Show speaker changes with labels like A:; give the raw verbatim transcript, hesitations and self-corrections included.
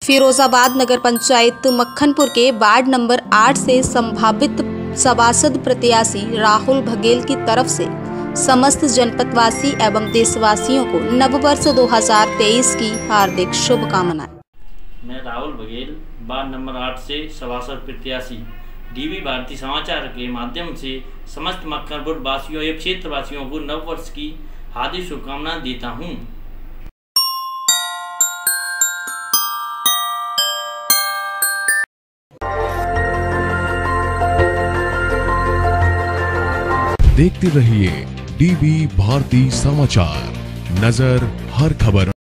A: फिरोजाबाद नगर पंचायत मक्खनपुर के ward number आठ से संभावित सभासद प्रत्याशी राहुल बघेल की तरफ से समस्त जनपदवासी एवं देशवासियों को नववर्ष दो हज़ार तेईस की हार्दिक शुभकामनाएं।
B: मैं राहुल बघेल वार्ड नंबर आठ से सभासद प्रत्याशी डीवी भारती समाचार के माध्यम से समस्त मक्खनपुर वासियों एवं क्षेत्र वासियों को नववर्ष की हार्दिक शुभकामनाएं देता हूं।
C: देखते रहिए डीवी भारती समाचार, नजर हर खबर।